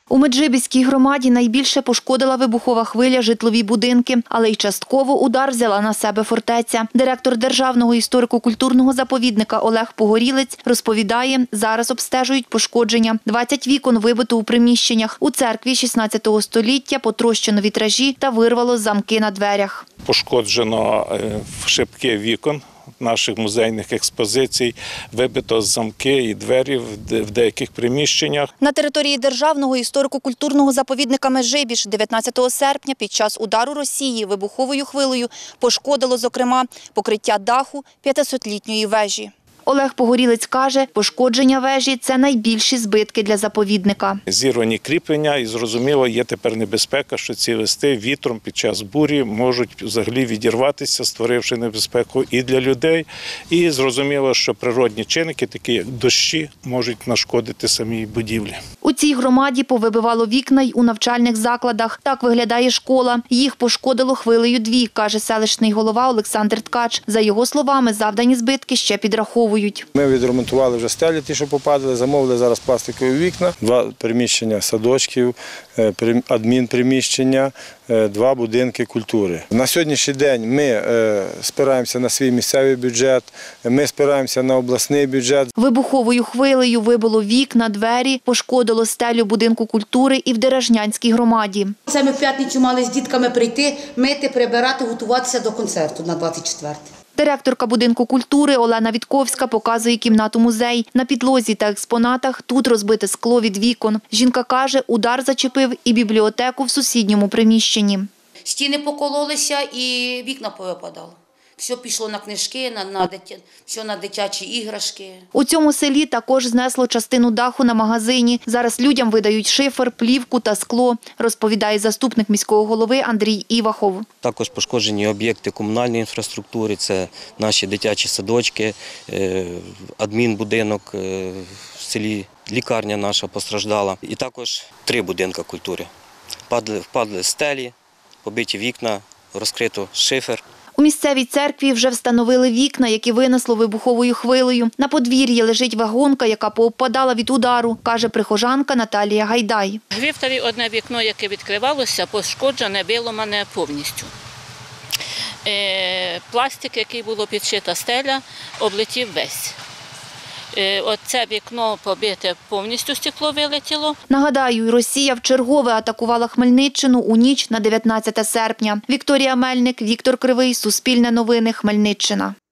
У Меджибіській громаді найбільше пошкодила вибухова хвиля житлові будинки, але й частково удар взяла на себе фортеця. Директор Державного історико-культурного заповідника Олег Погорілець розповідає, зараз обстежують пошкодження. 20 вікон вибито у приміщеннях. У церкві 16 століття потрощено вітражі та вирвало замки на дверях. Пошкоджено шибки вікон наших музейних експозицій, вибито замки і двері в деяких приміщеннях. На території Державного історико-культурного заповідника Меджибіж 19 серпня під час удару Росії вибуховою хвилею пошкодило, зокрема, покриття даху 500-літньої вежі. Олег Погорілець каже, пошкодження вежі – це найбільші збитки для заповідника. Зірвані кріплення і, зрозуміло, є тепер небезпека, що ці листи вітром під час бурі можуть взагалі відірватися, створивши небезпеку і для людей. І зрозуміло, що природні чинники, такі як дощі, можуть нашкодити самій будівлі. У цій громаді повибивало вікна й у навчальних закладах. Так виглядає школа. Їх пошкодило хвилею 2, каже селищний голова Олександр Ткач. За його словами, завдані збитки ще підраховують. Ми відремонтували вже стелі, ті, що попадали, замовили зараз пластикові вікна, 2 приміщення садочків, адмінприміщення, 2 будинки культури. На сьогоднішній день ми спираємося на свій місцевий бюджет, ми спираємося на обласний бюджет. Вибуховою хвилею вибило вікна, двері, пошкодило стелю будинку культури і в Деражнянській громаді. Це ми в п'ятницю мали з дітками прийти, мити, прибирати, готуватися до концерту на 24-й. Директорка будинку культури Олена Вітковська показує кімнату-музей. На підлозі та експонатах тут розбите скло від вікон. Жінка каже, удар зачепив і бібліотеку в сусідньому приміщенні. Стіни покололися і вікна повипадали. Все пішло на книжки, все на дитячі іграшки. У цьому селі також знесло частину даху на магазині. Зараз людям видають шифер, плівку та скло, розповідає заступник міського голови Андрій Івахов. Також пошкоджені об'єкти комунальної інфраструктури, це наші дитячі садочки, адмінбудинок в селі, лікарня наша постраждала. І також 3 будинки культури. Впадли стелі, побиті вікна, розкрито шифер. У місцевій церкві вже встановили вікна, які винесло вибуховою хвилею. На подвір'ї лежить вагонка, яка пообпадала від удару, каже прихожанка Наталія Гайдай. В ліфтові одне вікно, яке відкривалося, пошкоджене, виламане повністю. Пластик, який було підшита стеля, облетів весь. Оце вікно побите, повністю стекло вилетіло. Нагадаю, Росія вчергове атакувала Хмельниччину у ніч на 19 серпня. Вікторія Мельник, Віктор Кривий, Суспільне новини, Хмельниччина.